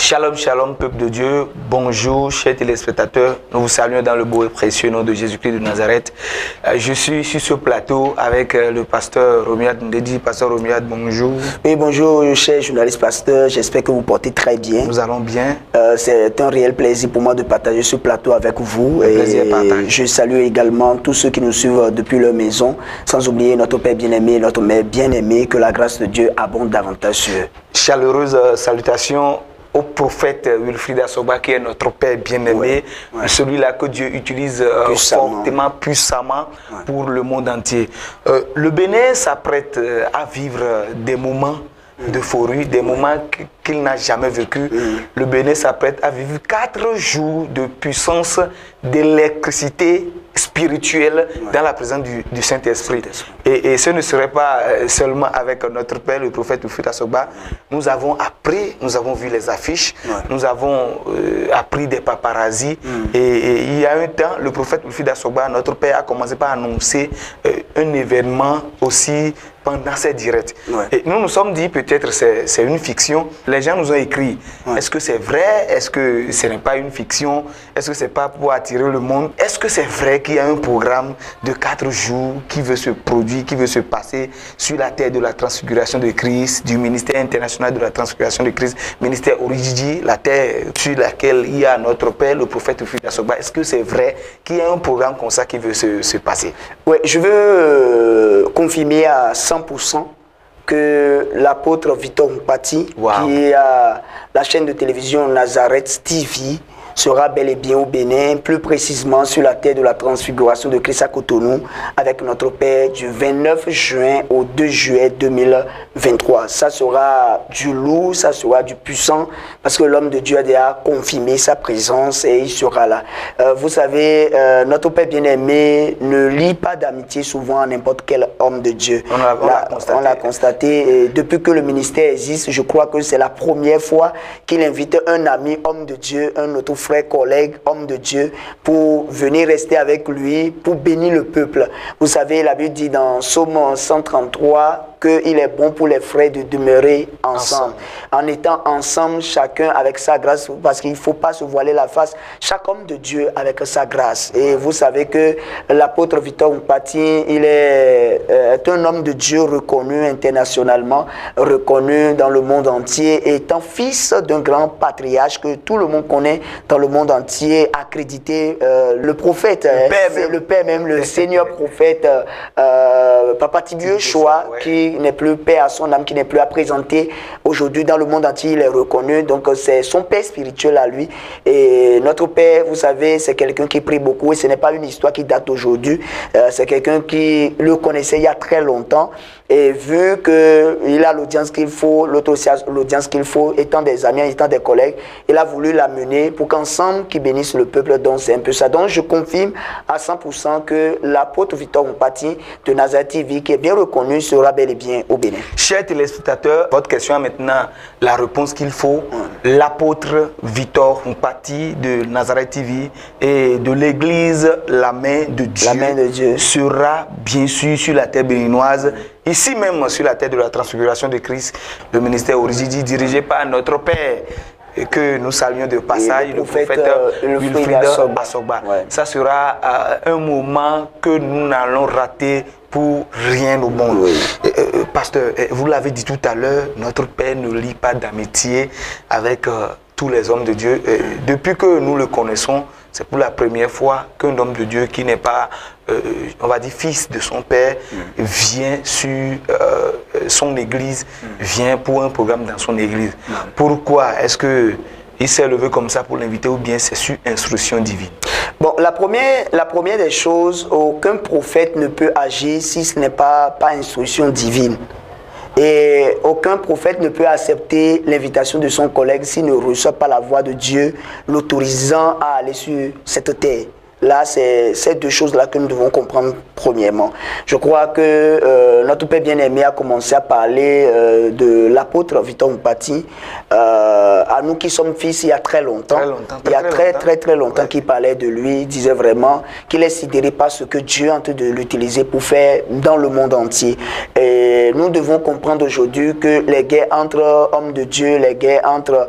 Shalom, shalom, peuple de Dieu. Bonjour, chers téléspectateurs. Nous vous saluons dans le beau et précieux nom de Jésus-Christ de Nazareth. Je suis sur ce plateau avec le pasteur Romuald Ndedi. Pasteur Romuald, bonjour. Oui, bonjour, cher journaliste pasteur. J'espère que vous portez très bien. Nous allons bien. C'est un réel plaisir pour moi de partager ce plateau avec vous. Le plaisir est partagé. Je salue également tous ceux qui nous suivent depuis leur maison, sans oublier notre Père bien-aimé, notre Mère bien-aimée. Que la grâce de Dieu abonde davantage sur eux. Chaleureuse salutation au prophète Wilfried Asoba, qui est notre Père bien-aimé, celui-là que Dieu utilise fortement, puissamment pour le monde entier. Le Bénin s'apprête à vivre des moments d'euphorie, des moments qu'il n'a jamais vécu. Le Bénin s'apprête à vivre 4 jours de puissance, d'électricité spirituelle dans la présence du Saint-Esprit. Et ce ne serait pas seulement avec notre Père, le prophète Wilfried Asoba. Nous avons appris, nous avons vu les affiches, nous avons appris des paparazzis. Et il y a un temps, le prophète Wilfried Asoba, notre Père, a commencé par annoncer un événement aussi pendant ces directs. Et nous nous sommes dit peut-être c'est une fiction. Les gens nous ont écrit, est-ce que c'est vrai? Est-ce que ce n'est pas une fiction? Est-ce que c'est pas pour attirer le monde? Est-ce que c'est vrai qu'il y a un programme de 4 jours qui veut se produire, qui veut se passer sur la terre de la transfiguration de Christ, du ministère international de la transfiguration de Christ, ministère Origidi, la terre sur laquelle il y a notre Père, le prophète Wilfried Asoba? Est-ce que c'est vrai qu'il y a un programme comme ça qui veut se passer? Oui, je veux confirmer à 100% que l'apôtre Victor Mpati, qui est à la chaîne de télévision Nazareth TV, sera bel et bien au Bénin, plus précisément sur la terre de la transfiguration de Christ à Cotonou, avec notre Père du 29 juin au 2 juillet 2023. Ça sera du lourd, ça sera du puissant, parce que l'homme de Dieu a déjà confirmé sa présence et il sera là. Vous savez, notre Père bien-aimé ne lie pas d'amitié souvent à n'importe quel homme de Dieu. On l'a constaté. Et depuis que le ministère existe, je crois que c'est la première fois qu'il invite un ami homme de Dieu, un autre frère, collègue, homme de Dieu, pour venir rester avec lui, pour bénir le peuple. Vous savez, la Bible dit dans Psaume 133 qu'il est bon pour les frères de demeurer ensemble. En étant ensemble, chacun avec sa grâce, parce qu'il ne faut pas se voiler la face, chaque homme de Dieu avec sa grâce. Et vous savez que l'apôtre Victor Mpati, il est un homme de Dieu reconnu internationalement, reconnu dans le monde entier, étant fils d'un grand patriarche que tout le monde connaît dans le monde entier, accrédité, le prophète, le Père même, le Seigneur prophète, Papa Tibieu Choa, qui n'est plus père à son âme, qui n'est plus à présenter aujourd'hui dans le monde entier, il est reconnu. Donc c'est son père spirituel à lui. Et notre Père, vous savez, c'est quelqu'un qui prie beaucoup et ce n'est pas une histoire qui date d'aujourd'hui. C'est quelqu'un qui le connaissait il y a très longtemps. Et vu qu'il a l'audience qu'il faut, l'autre aussi a l'audience qu'il faut, étant des amis, étant des collègues, il a voulu l'amener pour qu'ensemble, qu'ils bénissent le peuple. Donc c'est un peu ça. Donc je confirme à 100% que l'apôtre Victor Mpati de Nazareth TV, qui est bien reconnu, sera bel et bien au Bénin. Chers téléspectateurs, votre question a maintenant la réponse qu'il faut. L'apôtre Victor Mpati de Nazareth TV et de l'église La Main de Dieu, sera bien sûr sur la terre béninoise. Ici même, sur la terre de la transfiguration de Christ, le ministère Origidi, dirigé par notre Père, et que nous saluons de passage, le prophète Wilfried Asoba. Ça sera un moment que nous n'allons rater pour rien au monde. Pasteur, vous l'avez dit tout à l'heure, notre Père ne lie pas d'amitié avec tous les hommes de Dieu. Depuis que nous le connaissons, c'est pour la première fois qu'un homme de Dieu qui n'est pas, on va dire, fils de son père, vient sur son église, vient pour un programme dans son église. Pourquoi est-ce qu'il s'est levé comme ça pour l'inviter ou bien c'est sur instruction divine? Bon, la première des choses, aucun prophète ne peut agir si ce n'est pas par instruction divine. Et aucun prophète ne peut accepter l'invitation de son collègue s'il ne reçoit pas la voix de Dieu, l'autorisant à aller sur cette terre. Là, c'est ces deux choses-là que nous devons comprendre premièrement. Je crois que notre Père bien-aimé a commencé à parler de l'apôtre Victor Mpati, à nous qui sommes fils il y a très longtemps. Il y a très longtemps qu'il parlait de lui, il disait vraiment qu'il est sidéré par ce que Dieu est en train de l'utiliser pour faire dans le monde entier. Et nous devons comprendre aujourd'hui que les guerres entre hommes de Dieu, les guerres entre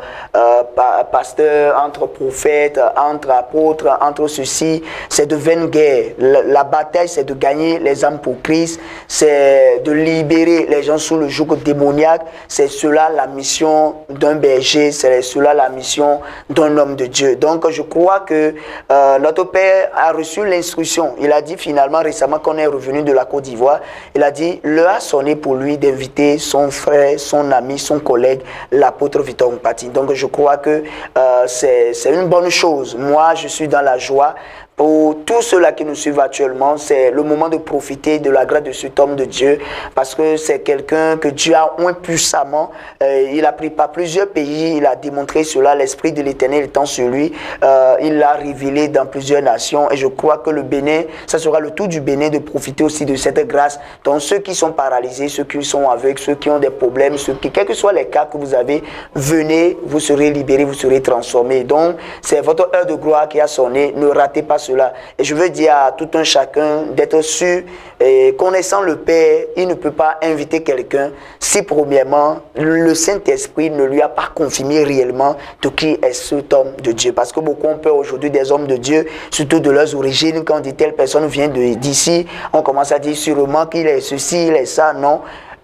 pasteurs, entre prophètes, entre apôtres, entre ceux-ci, c'est de vaines guerres. La bataille, c'est de gagner les âmes pour Christ, c'est de libérer les gens sous le joug démoniaque. C'est cela la mission d'un berger, c'est cela la mission d'un homme de Dieu. Donc je crois que notre Père a reçu l'instruction. Il a dit finalement récemment qu'on est revenu de la Côte d'Ivoire, il a dit, l'heure a sonné pour lui d'inviter son frère, son ami, son collègue, l'apôtre Victor Mpati. Donc je crois que c'est une bonne chose. Moi, je suis dans la joie. Pour tous ceux-là qui nous suivent actuellement, c'est le moment de profiter de la grâce de cet homme de Dieu, parce que c'est quelqu'un que Dieu a oint puissamment. Il a pris par plusieurs pays, il a démontré cela, l'Esprit de l'Éternel étant sur lui. Il l'a révélé dans plusieurs nations, et je crois que le Bénin, ça sera le tout du Bénin de profiter aussi de cette grâce. Donc ceux qui sont paralysés, ceux qui sont aveugles, ceux qui ont des problèmes, quels que soient les cas que vous avez, venez, vous serez libérés, vous serez transformés. Donc c'est votre heure de gloire qui a sonné, ne ratez pas cela. Et je veux dire à tout un chacun d'être sûr, connaissant le Père, il ne peut pas inviter quelqu'un si premièrement le Saint-Esprit ne lui a pas confirmé réellement de qui est cet homme de Dieu. Parce que beaucoup ont peur aujourd'hui des hommes de Dieu, surtout de leurs origines. Quand on dit telle personne vient d'ici, on commence à dire sûrement qu'il est ceci, il est ça. Non.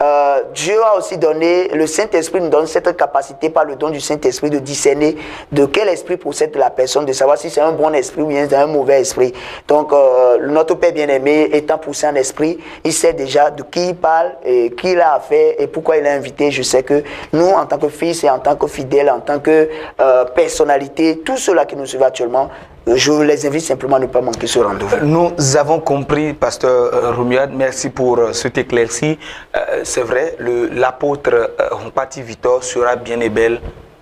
Dieu a aussi donné, le Saint-Esprit nous donne cette capacité par le don du Saint-Esprit de discerner de quel esprit possède la personne, de savoir si c'est un bon esprit ou bien c'est un mauvais esprit. Donc notre Père bien-aimé étant poussé en esprit, il sait déjà de qui il parle et qui il a affaire et pourquoi il a invité. Je sais que nous, en tant que fils et en tant que fidèles, en tant que personnalité, tous ceux-là qui nous suivent actuellement, je les invite simplement à ne pas manquer ce rendez-vous. Nous avons compris, pasteur Romuald, merci pour cet éclairci. C'est vrai, l'apôtre Mpati Victor sera bien et belle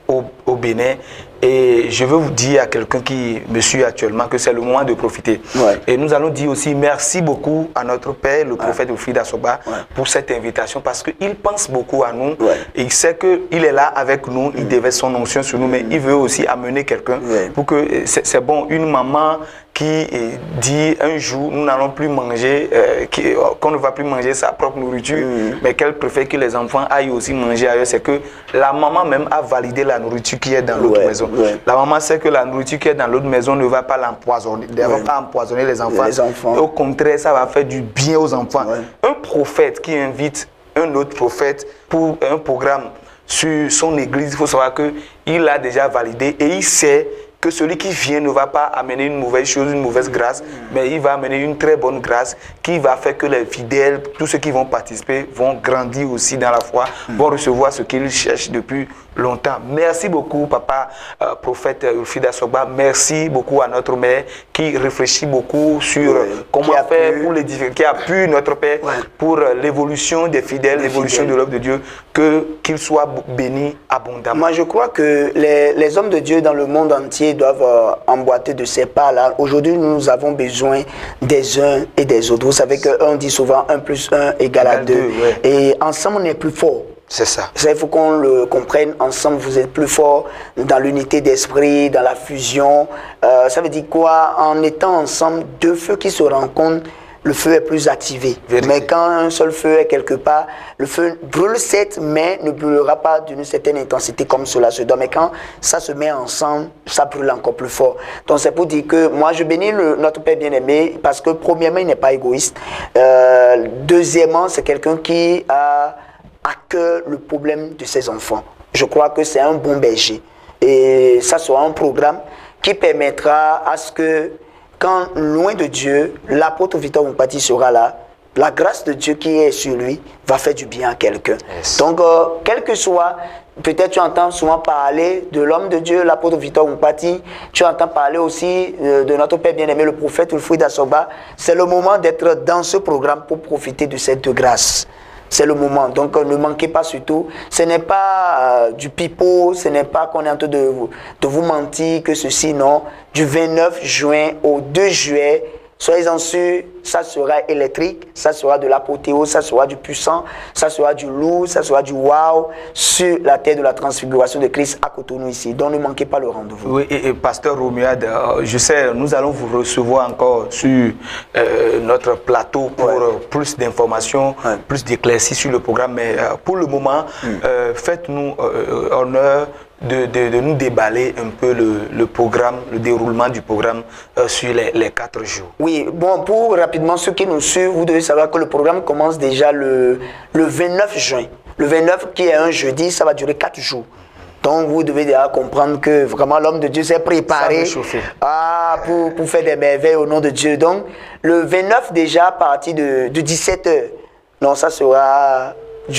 au Bénin. Et je veux vous dire à quelqu'un qui me suit actuellement que c'est le moment de profiter. Ouais. Et nous allons dire aussi merci beaucoup à notre Père, le prophète Wilfried Assoba, pour cette invitation parce qu'il pense beaucoup à nous. Et il sait qu'il est là avec nous, il déverse son onction sur nous, mais il veut aussi amener quelqu'un pour que c'est bon, une maman qui dit un jour nous n'allons plus manger, qu'on ne va plus manger sa propre nourriture, mais qu'elle préfère que les enfants aillent aussi manger ailleurs. C'est que la maman même a validé la nourriture qui est dans l'autre maison. La maman sait que la nourriture qui est dans l'autre maison ne va pas l'empoisonner, ne va pas empoisonner les enfants. Au contraire, ça va faire du bien aux enfants. Un prophète qui invite un autre prophète pour un programme sur son église, il faut savoir qu'il a déjà validé et il sait que celui qui vient ne va pas amener une mauvaise chose, une mauvaise grâce, mais il va amener une très bonne grâce qui va faire que les fidèles, tous ceux qui vont participer, vont grandir aussi dans la foi, vont recevoir ce qu'ils cherchent depuis longtemps. Merci beaucoup, papa prophète Wilfried Assoba. Merci beaucoup à notre mère qui réfléchit beaucoup sur comment faire pour les différents, qui appuie notre Père pour l'évolution des fidèles, l'évolution de l'œuvre de Dieu, qu'il soit béni abondamment. Moi, je crois que les hommes de Dieu dans le monde entier doivent emboîter de ces pas-là. Aujourd'hui, nous avons besoin des uns et des autres. Vous savez qu'on dit souvent 1 + 1 = 2. Et ensemble, on est plus fort. C'est ça. Il faut qu'on le comprenne. Ensemble, vous êtes plus fort dans l'unité d'esprit, dans la fusion. Ça veut dire quoi? En étant ensemble, deux feux qui se rencontrent, le feu est plus activé. Vérité. Mais quand un seul feu est quelque part, le feu brûle certes, mais ne brûlera pas d'une certaine intensité comme cela se doit. Mais quand ça se met ensemble, ça brûle encore plus fort. Donc c'est pour dire que moi je bénis notre Père bien-aimé parce que premièrement, il n'est pas égoïste. Deuxièmement, c'est quelqu'un qui a à cœur le problème de ses enfants. Je crois que c'est un bon berger. Et ça sera un programme qui permettra à ce que quand, loin de Dieu, l'apôtre Victor Mpati sera là, la grâce de Dieu qui est sur lui va faire du bien à quelqu'un. Yes. Donc, quel que soit, peut-être tu entends souvent parler de l'homme de Dieu, l'apôtre Victor Mpati, tu entends parler aussi de notre Père bien-aimé, le prophète Wilfried Assoba. C'est le moment d'être dans ce programme pour profiter de cette grâce. C'est le moment. Donc, ne manquez pas surtout. Ce n'est pas du pipeau, ce n'est pas qu'on est en train de vous mentir que ceci, non. Du 29 juin au 2 juillet, soyez-en sûrs, ça sera électrique, ça sera de l'apothéose, ça sera du puissant, ça sera du lourd, ça sera du wow sur la terre de la transfiguration de Christ à Cotonou ici. Donc ne manquez pas le rendez-vous. Oui, et Pasteur Romuald, je sais, nous allons vous recevoir encore sur notre plateau pour plus d'informations, plus d'éclaircies sur le programme. Mais pour le moment, faites-nous honneur de nous déballer un peu le programme, le déroulement du programme sur les 4 jours. Oui, bon, pour rapidement ceux qui nous suivent, vous devez savoir que le programme commence déjà le 29 juin. Le 29 qui est un jeudi, ça va durer 4 jours. Donc vous devez déjà comprendre que vraiment l'homme de Dieu s'est préparé pour faire des merveilles au nom de Dieu. Donc le 29 déjà à partir de 17h, non, ça sera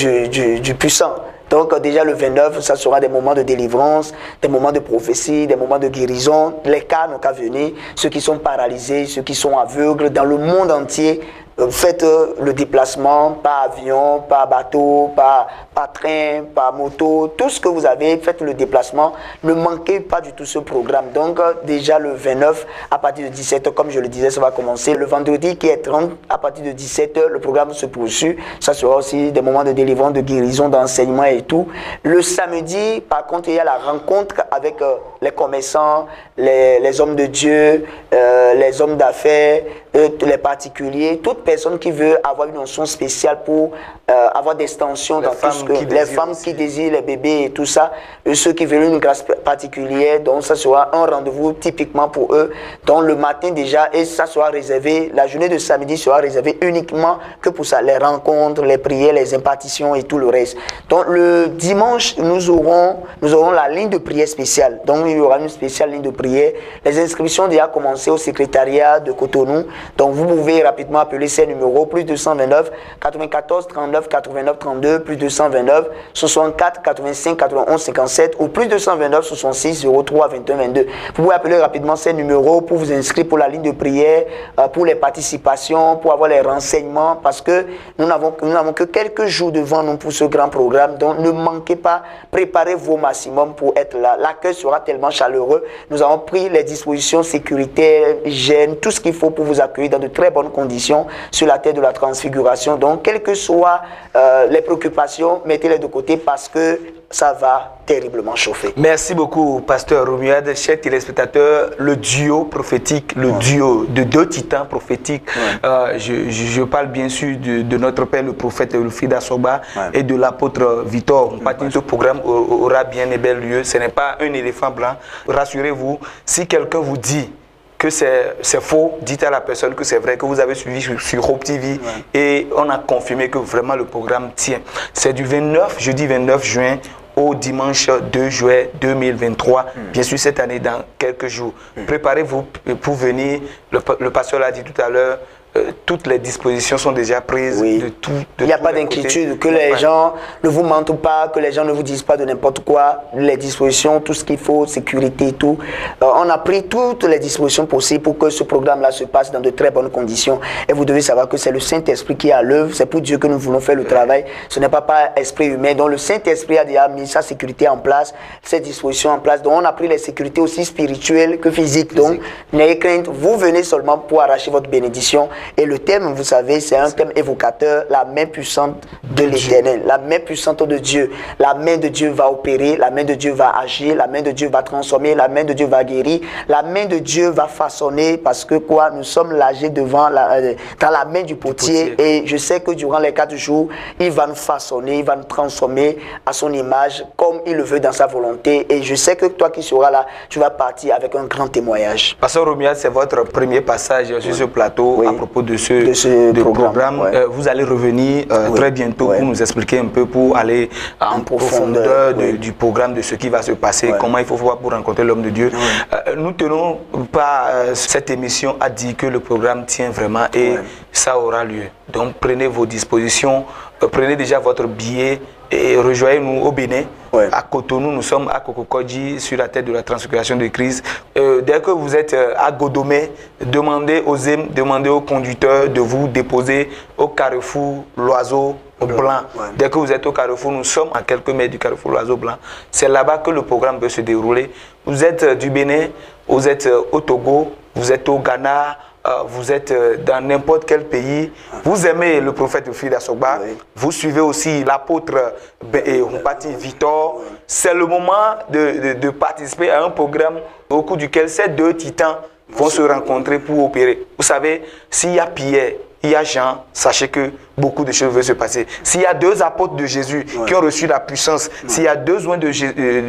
du puissant. Donc déjà le 29, ça sera des moments de délivrance, des moments de prophétie, des moments de guérison. Les cas n'ont qu'à venir, ceux qui sont paralysés, ceux qui sont aveugles dans le monde entier. Faites le déplacement par avion, par bateau, par train, par moto, tout ce que vous avez, faites le déplacement. Ne manquez pas du tout ce programme. Donc déjà le 29, à partir de 17h, comme je le disais, ça va commencer. Le vendredi qui est 30, à partir de 17h, le programme se poursuit. Ça sera aussi des moments de délivrance, de guérison, d'enseignement et tout. Le samedi, par contre, il y a la rencontre avec les commerçants, les hommes de Dieu, les hommes d'affaires, les particuliers, toute personne qui veut avoir une notion spéciale pour avoir des extensions dans tout ce que les femmes qui désirent les bébés et tout ça, et ceux qui veulent une grâce particulière, donc ça sera un rendez-vous typiquement pour eux. Donc le matin déjà, et ça sera réservé, la journée de samedi sera réservée uniquement que pour ça, les rencontres, les prières, les impartitions et tout le reste. Donc le dimanche, nous aurons la ligne de prière spéciale. Donc il y aura une spéciale ligne de prière. Les inscriptions ont déjà commencé au secrétariat de Cotonou. Donc vous pouvez rapidement appeler ces numéros, plus 229 94 39 89 32, plus 229 64 85 91 57 ou plus 229 66 03 21 22. Vous pouvez appeler rapidement ces numéros pour vous inscrire pour la ligne de prière, pour les participations, pour avoir les renseignements, parce que nous n'avons que quelques jours devant nous pour ce grand programme. Donc ne manquez pas, préparez-vous au maximum pour être là. L'accueil sera tellement chaleureux. Nous avons pris les dispositions sécuritaires, hygiène, tout ce qu'il faut pour vous accueillir dans de très bonnes conditions sur la terre de la transfiguration. Donc, quelles que soient les préoccupations, mettez-les de côté parce que ça va terriblement chauffer. Merci beaucoup, Pasteur Romuald. Chers téléspectateurs, le duo prophétique, le duo de 2 titans prophétiques, je parle bien sûr de notre père, le prophète Wilfried Assoba, et de l'apôtre Victor. Ce programme aura bien et bel lieu. Ce n'est pas un éléphant blanc. Rassurez-vous, si quelqu'un vous dit que c'est faux, dites à la personne que c'est vrai, que vous avez suivi sur Hope TV et on a confirmé que vraiment le programme tient. C'est du jeudi 29 juin au dimanche 2 juillet 2023, bien sûr cette année dans quelques jours. Préparez-vous pour venir, le pasteur l'a dit tout à l'heure, toutes les dispositions sont déjà prises de tout. Il n'y a pas d'inquiétude, que les gens ne vous mentent pas, que les gens ne vous disent pas de n'importe quoi. Les dispositions, tout ce qu'il faut, sécurité, tout. On a pris toutes les dispositions possibles pour que ce programme-là se passe dans de très bonnes conditions. Et vous devez savoir que c'est le Saint-Esprit qui est à l'œuvre. C'est pour Dieu que nous voulons faire le travail. Ce n'est pas par esprit humain. Donc le Saint-Esprit a déjà mis sa sécurité en place, ses dispositions en place. Donc on a pris les sécurités aussi spirituelles que physiques. Donc n'ayez crainte, vous venez seulement pour arracher votre bénédiction. Et le thème, vous savez, c'est un thème évocateur, la main puissante de l'Éternel, la main puissante de Dieu. La main de Dieu va opérer, la main de Dieu va agir, la main de Dieu va transformer, la main de Dieu va guérir, la main de Dieu va façonner, parce que quoi, nous sommes lâchés devant dans la main du potier. Et je sais que durant les 4 jours, il va nous façonner, il va nous transformer à son image, comme il le veut dans sa volonté. Et je sais que toi qui seras là, tu vas partir avec un grand témoignage. Pasteur Romuald, c'est votre premier passage sur ce plateau à propos de ce programme. Vous allez revenir très bientôt pour nous expliquer un peu, pour aller en profondeur du programme, de ce qui va se passer, comment il faut faire pour rencontrer l'homme de Dieu. Nous tenons pas cette émission à dire que le programme tient vraiment et ça aura lieu. Donc prenez vos dispositions, prenez déjà votre billet et rejoignez-nous au Bénin. À Cotonou, nous sommes à Kokokodji, sur la tête de la transfiguration de Christ. Dès que vous êtes à Godomé, demandez aux conducteurs de vous déposer au carrefour L'Oiseau Blanc. Dès que vous êtes au Carrefour, nous sommes à quelques mètres du Carrefour L'Oiseau Blanc. C'est là-bas que le programme peut se dérouler. Vous êtes du Bénin, vous êtes au Togo, vous êtes au Ghana, vous êtes dans n'importe quel pays, vous aimez le prophète Wilfried Assogba, vous suivez aussi l'apôtre Humpati Victor, c'est le moment de participer à un programme au cours duquel ces deux titans vont se rencontrer pour opérer. Vous savez, s'il y a Pierre, il y a Jean, sachez que beaucoup de choses vont se passer. S'il y a deux apôtres de Jésus qui ont reçu la puissance, s'il y a deux oints de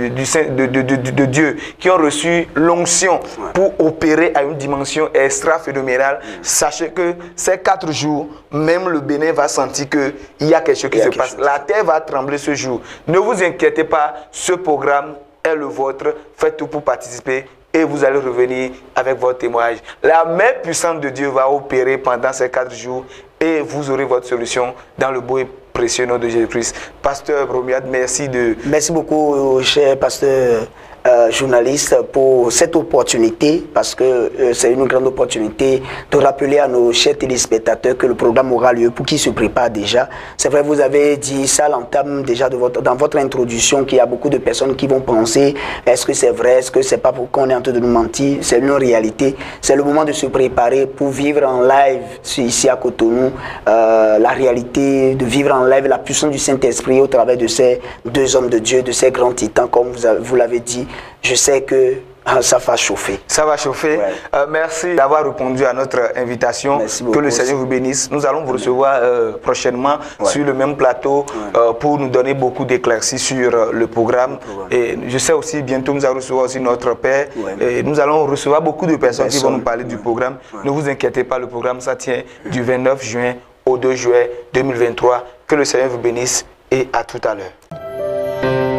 Dieu qui ont reçu l'onction pour opérer à une dimension extra-phénoménale, sachez que ces 4 jours, même le Bénin va sentir qu'il y a quelque chose qui se passe. La terre va trembler ce jour. Ne vous inquiétez pas, ce programme est le vôtre. Faites tout pour participer. Et vous allez revenir avec votre témoignage. La main puissante de Dieu va opérer pendant ces 4 jours et vous aurez votre solution dans le beau et précieux nom de Jésus-Christ. Pasteur Bromiad, merci de... Merci beaucoup, cher pasteur journaliste, pour cette opportunité, parce que c'est une grande opportunité de rappeler à nos chers téléspectateurs que le programme aura lieu pour qu'ils se préparent déjà. C'est vrai, vous avez dit ça à l'entame déjà dans votre introduction, qu'il y a beaucoup de personnes qui vont penser, est-ce que c'est vrai, est-ce que c'est pas pour qu'on est en train de nous mentir? C'est une réalité. C'est le moment de se préparer pour vivre en live ici à Cotonou, la réalité, de vivre en live la puissance du Saint-Esprit au travers de ces deux hommes de Dieu, de ces grands titans, comme vous l'avez dit. Je sais que ça va chauffer. Ça va chauffer. Merci d'avoir répondu à notre invitation. Que le Seigneur vous bénisse. Nous allons vous recevoir prochainement sur le même plateau pour nous donner beaucoup d'éclaircies sur le programme. Et je sais aussi, bientôt, nous allons recevoir aussi notre Père. Et nous allons recevoir beaucoup de personnes qui vont nous parler du programme. Ne vous inquiétez pas, le programme, ça tient du 29 juin au 2 juillet 2023. Que le Seigneur vous bénisse et à tout à l'heure.